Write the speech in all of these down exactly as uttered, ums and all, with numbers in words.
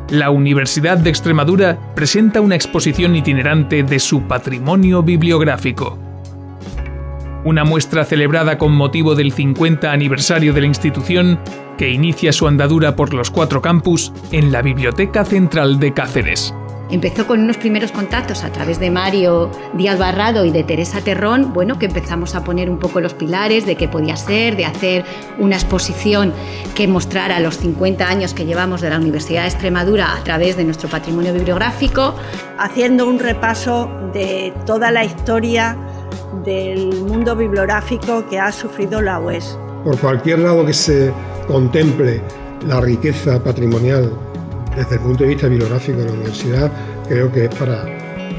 la Universidad de Extremadura presenta una exposición itinerante de su patrimonio bibliográfico. Una muestra celebrada con motivo del cincuenta aniversario de la institución, que inicia su andadura por los cuatro campus en la Biblioteca Central de Cáceres. Empezó con unos primeros contactos a través de Mario Díaz Barrado y de Teresa Terrón, bueno, que empezamos a poner un poco los pilares de qué podía ser, de hacer una exposición que mostrara los cincuenta años que llevamos de la Universidad de Extremadura a través de nuestro patrimonio bibliográfico. Haciendo un repaso de toda la historia del mundo bibliográfico que ha sufrido la U E S. Por cualquier lado que se contemple la riqueza patrimonial desde el punto de vista bibliográfico de la universidad, creo que es para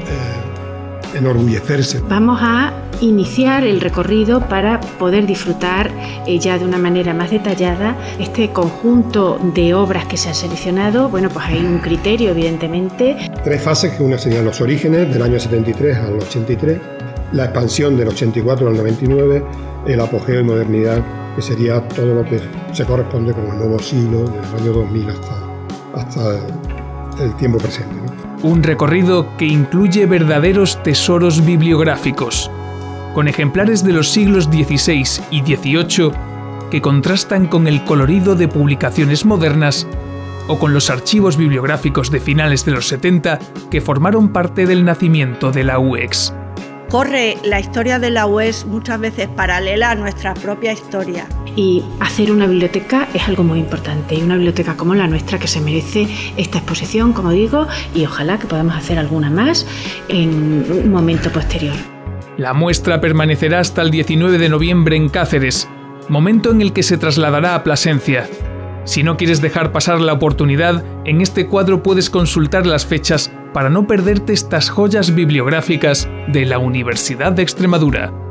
eh, enorgullecerse. Vamos a iniciar el recorrido para poder disfrutar eh, ya de una manera más detallada este conjunto de obras que se han seleccionado. Bueno, pues hay un criterio, evidentemente. Tres fases, que una serían los orígenes, del año setenta y tres al ochenta y tres, la expansión del ochenta y cuatro al noventa y nueve, el apogeo y modernidad, que sería todo lo que se corresponde con el nuevo siglo, desde el año dos mil hasta hasta el, el tiempo presente, ¿no? Un recorrido que incluye verdaderos tesoros bibliográficos, con ejemplares de los siglos dieciséis y dieciocho que contrastan con el colorido de publicaciones modernas o con los archivos bibliográficos de finales de los setenta que formaron parte del nacimiento de la U E X. Corre la historia de la U E S muchas veces paralela a nuestra propia historia. Y hacer una biblioteca es algo muy importante, y una biblioteca como la nuestra que se merece esta exposición, como digo, y ojalá que podamos hacer alguna más en un momento posterior. La muestra permanecerá hasta el diecinueve de noviembre en Cáceres, momento en el que se trasladará a Plasencia. Si no quieres dejar pasar la oportunidad, en este cuadro puedes consultar las fechas para no perderte estas joyas bibliográficas de la Universidad de Extremadura.